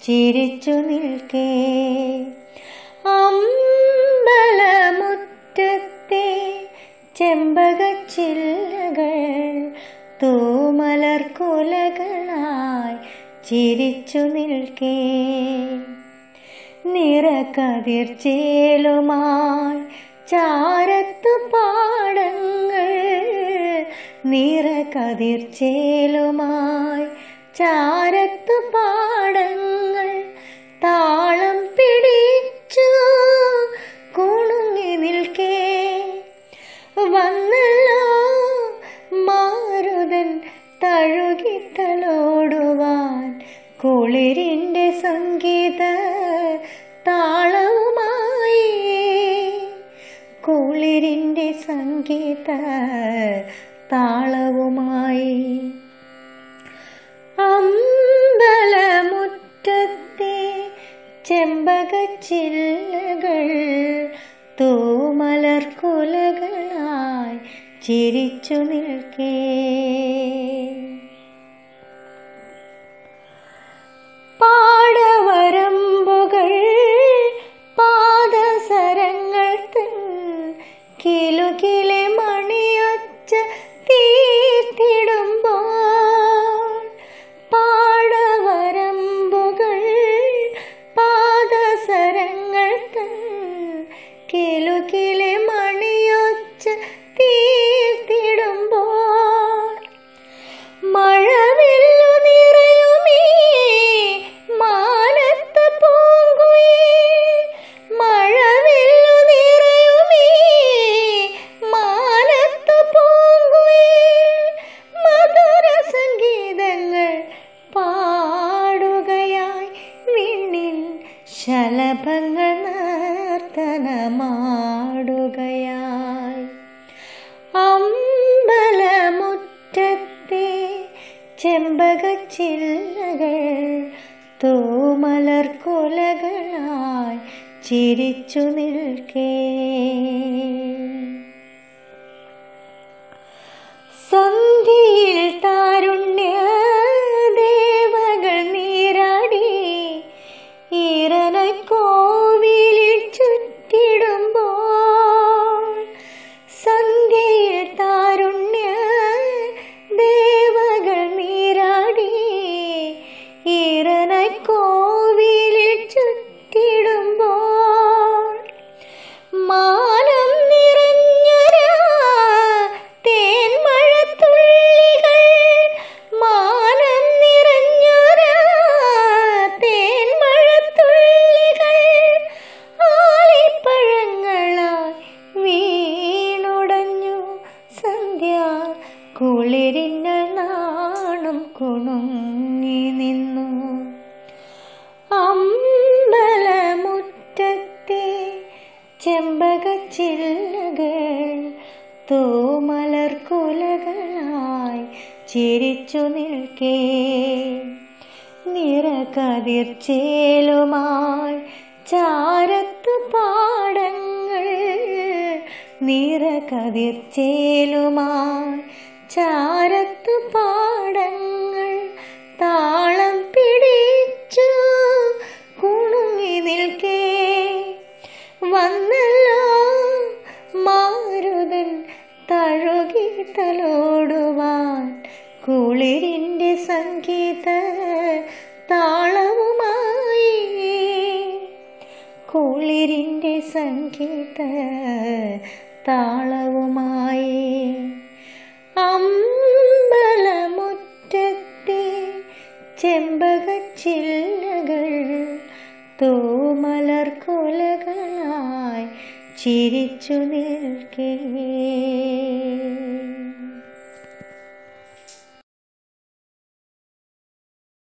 ചിരിച്ചു നിൽക്കേ. അമ്പലമുറ്റത്തെ ചെമ്പകച്ചില്ലകൾ തൂമലർ കുലകളായി ചിരിച്ചു നിൽക്കേ. നിറകതിർച്ചേലുമായി ചാരത്തു പാടങ്ങൾ, നിറകതിർച്ചേലുമായി ചാരത്തു പാടങ്ങൾ താളം പിടിച്ചു കുണുങ്ങി നിൽക്കേ. വന്നല്ലോ മാരുതൻ തഴുകിത്തലോടുവാൻ കുളിരിൻ്റെ സംഗീത താളവുമായി, കുളിരിൻ്റെ സംഗീത താളവുമായി. അമ്പലമുറ്റത്തെ ചെമ്പകച്ചില്ലകൾ തൂമലർ കുലകളായി ചിരിച്ചു നിൽക്കേ. പാടവരമ്പുകൾ പാദസരങ്ങൾ തൻ കിലുകിലെ മണിയൊച്ച തീർത്തിടുമ്പോൾ, പാടവരമ്പുകൾ പാദസരങ്ങൾ തൻ കിലുകിലെ മണിയൊച്ച തീർത്തിടുമ്പോൾ, മഴവില്ലു നിറയുമീ മാനത്ത് പൂങ്കുയിൽ, മഴവില്ലു നിറയുമീ മാനത്ത് പൂങ്കുയിൽ മധുര സംഗീതങ്ങൾ പാടുകയായി വിണ്ണിൽ ശലഭങ്ങൾ നർത്തനമാടുകയായി. അമ്പലമുറ്റത്തെ ചെമ്പകച്ചില്ലകൾ തൂമലർ കുലകളായി ചിരിച്ചു നിൽക്കേ. സന്ധ്യയിൽ താരുണ്യ ദേവകൾ നീരാടി ഈറനക്കോവിലിൽ ചുറ്റിടുമ്പോൾ, സന്ധ്യയിൽ താരുണ്യ ദേവകൾ നീരാടി ഈറനക്കോവിലിൽ ചുറ്റിടുമ്പോൾ, മാനം നിറഞ്ഞൊരാ തേൻമഴത്തുള്ളികൾ, മാനം നിറഞ്ഞൊരാ തേൻമഴത്തുള്ളികൾ ആലിപ്പഴങ്ങളായി വീണുടഞ്ഞു സന്ധ്യ കുളിരിന്നൽ നാണം കുണുങ്ങി നിന്നു. അമ്പലമുറ്റത്തെ ചെമ്പകച്ചില്ലകൾ തൂമലർ കുലകളായി ചിരിച്ചു നിൽക്കേ. നിറകതിർച്ചേലുമായി ചാരത്തു പാടങ്ങൾ, നിറകതിർച്ചേലുമായി ചാരത്തു പാടങ്ങൾ താളം പിടിച്ചു കുണുങ്ങി നിൽക്കേ. വന്നല്ലോ മാരുതൻ തഴുകിത്തലോടുവാൻ കുളിരിൻ്റെ സംഗീത താളവുമായി, കുളിരിൻ്റെ സംഗീത താളവുമായി. അമ്പലമുറ്റത്തെ ചെമ്പകച്ചില്ലകൾ തൂമലർ കുലകളായി ചിരിച്ചു നിൽക്കേ.